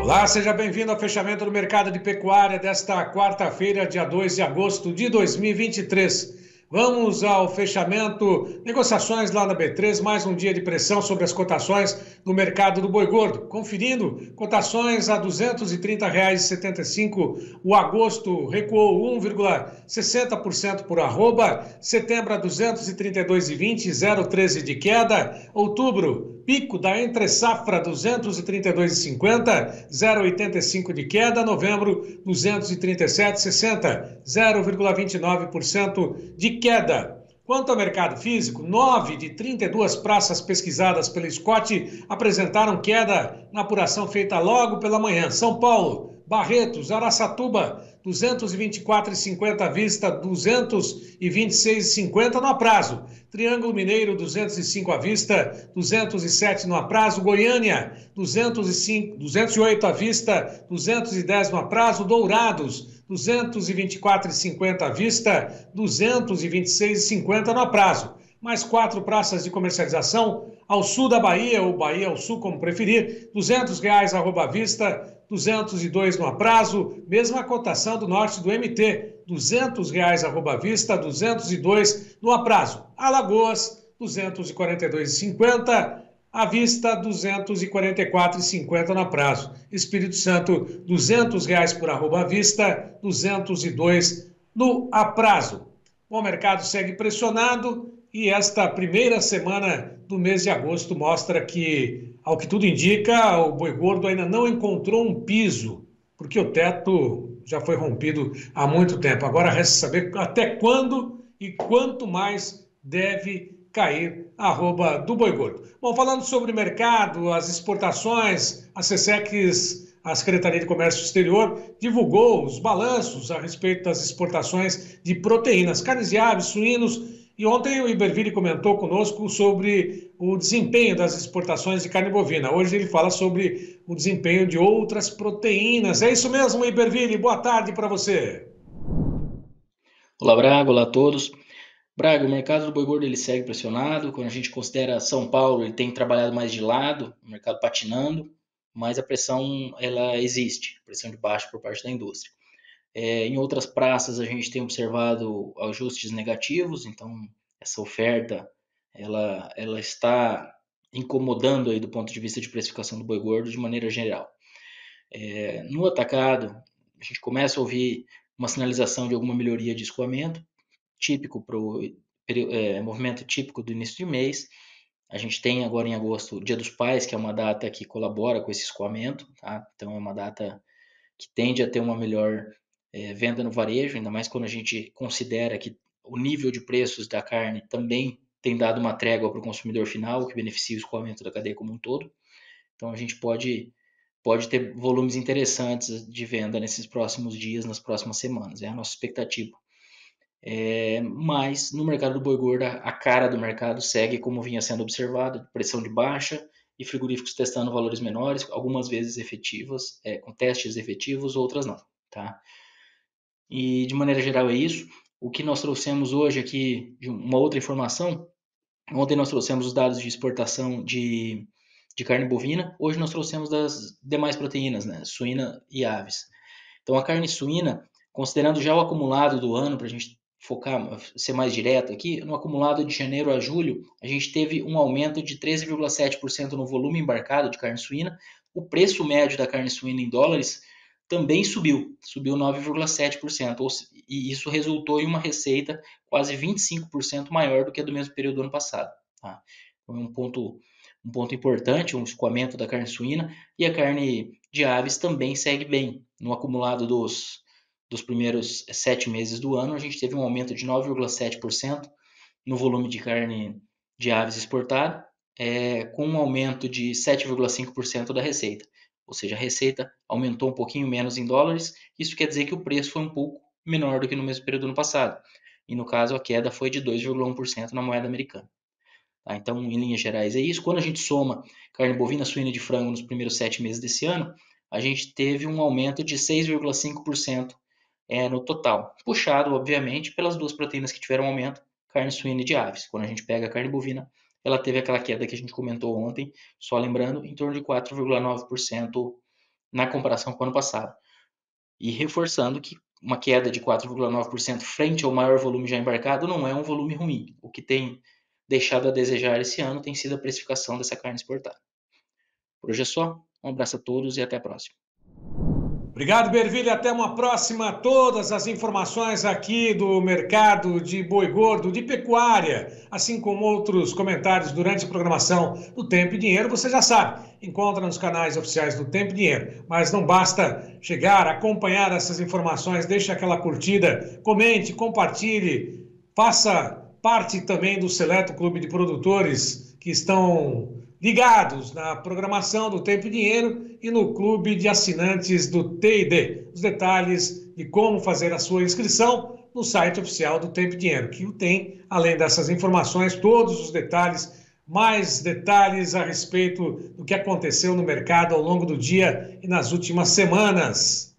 Olá, seja bem-vindo ao fechamento do mercado de pecuária desta quarta-feira, dia 2 de agosto de 2023. Vamos ao fechamento, negociações lá na B3, mais um dia de pressão sobre as cotações no mercado do boi gordo. Conferindo, cotações a R$ 230,75, o agosto recuou 1,60% por arroba, setembro a R$ 232,20, 0,13 de queda, outubro, pico da entre-safra 232,50, 0,85 de queda, novembro 237,60, 0,29% de queda. Quanto ao mercado físico, 9 de 32 praças pesquisadas pela Scott apresentaram queda na apuração feita logo pela manhã. São Paulo, Barretos, Araçatuba, 224,50 à vista, 226,50 no aprazo. Triângulo Mineiro, 205 à vista, 207 no aprazo. Goiânia, 208 à vista, 210 no aprazo. Dourados, 224,50 à vista, 226,50 no aprazo. Mais 4 praças de comercialização ao sul da Bahia, ou Bahia ao sul, como preferir, R$ 200 arroba à vista, 202 no aprazo, mesma cotação do norte do MT, R$ 200 arroba à vista, 202 no aprazo. Alagoas, 242,50 à vista, 244,50 no aprazo. Espírito Santo, R$ 200 por arroba à vista, 202 no aprazo. Bom, o mercado segue pressionado e esta primeira semana do mês de agosto mostra que, ao que tudo indica, o boi gordo ainda não encontrou um piso, porque o teto já foi rompido há muito tempo. Agora resta saber até quando e quanto mais deve cair a arroba do boi gordo. Bom, falando sobre mercado, as exportações, a SECEX, a Secretaria de Comércio Exterior, divulgou os balanços a respeito das exportações de proteínas, carnes de aves, suínos. E ontem o Iberville comentou conosco sobre o desempenho das exportações de carne bovina. Hoje ele fala sobre o desempenho de outras proteínas. É isso mesmo, Iberville? Boa tarde para você. Olá, Braga. Olá a todos. Braga, o mercado do boi gordo ele segue pressionado. Quando a gente considera São Paulo, ele tem trabalhado mais de lado, o mercado patinando, mas a pressão ela existe, pressão de baixo por parte da indústria. Em outras praças a gente tem observado ajustes negativos, então essa oferta ela está incomodando aí do ponto de vista de precificação do boi gordo de maneira geral. No atacado, a gente começa a ouvir uma sinalização de alguma melhoria de escoamento, típico para o movimento típico do início de mês. A gente tem agora em agosto o Dia dos Pais, que é uma data que colabora com esse escoamento, tá? Então é uma data que tende a ter uma melhor venda no varejo, ainda mais quando a gente considera que o nível de preços da carne também tem dado uma trégua para o consumidor final, o que beneficia o escoamento da cadeia como um todo. Então a gente pode ter volumes interessantes de venda nesses próximos dias, nas próximas semanas, é a nossa expectativa. Mas no mercado do boi gordo, a cara do mercado segue como vinha sendo observado, pressão de baixa e frigoríficos testando valores menores, algumas vezes efetivas, com testes efetivos, outras não, tá? E de maneira geral é isso. O que nós trouxemos hoje aqui, de uma outra informação, ontem nós trouxemos os dados de exportação de carne bovina, hoje nós trouxemos das demais proteínas, né? Suína e aves. Então a carne suína, considerando já o acumulado do ano, para a gente focar, ser mais direto aqui, no acumulado de janeiro a julho, a gente teve um aumento de 13,7% no volume embarcado de carne suína. O preço médio da carne suína em dólares também subiu 9,7%, e isso resultou em uma receita quase 25% maior do que a do mesmo período do ano passado. Tá? Então, um ponto importante, um escoamento da carne suína, e a carne de aves também segue bem. No acumulado dos primeiros 7 meses do ano, a gente teve um aumento de 9,7% no volume de carne de aves exportada, com um aumento de 7,5% da receita. Ou seja, a receita aumentou um pouquinho menos em dólares, isso quer dizer que o preço foi um pouco menor do que no mesmo período do ano passado. E no caso, a queda foi de 2,1% na moeda americana. Tá? Então, em linhas gerais, é isso. Quando a gente soma carne bovina, suína e de frango nos primeiros 7 meses desse ano, a gente teve um aumento de 6,5% no total, puxado, obviamente, pelas duas proteínas que tiveram aumento, carne suína e de aves. Quando a gente pega a carne bovina, ela teve aquela queda que a gente comentou ontem, só lembrando, em torno de 4,9% na comparação com o ano passado. E reforçando que uma queda de 4,9% frente ao maior volume já embarcado não é um volume ruim. O que tem deixado a desejar esse ano tem sido a precificação dessa carne exportada. Por hoje é só. Um abraço a todos e até a próxima. Obrigado, Bervilha. Até uma próxima. Todas as informações aqui do mercado de boi gordo, de pecuária, assim como outros comentários durante a programação do Tempo e Dinheiro, você já sabe, encontra nos canais oficiais do Tempo e Dinheiro. Mas não basta chegar, acompanhar essas informações, deixe aquela curtida, comente, compartilhe, faça parte também do seleto clube de produtores que estão ligados na programação do Tempo e Dinheiro e no clube de assinantes do TID. Os detalhes de como fazer a sua inscrição no site oficial do Tempo e Dinheiro, que tem, além dessas informações, todos os detalhes, mais detalhes a respeito do que aconteceu no mercado ao longo do dia e nas últimas semanas.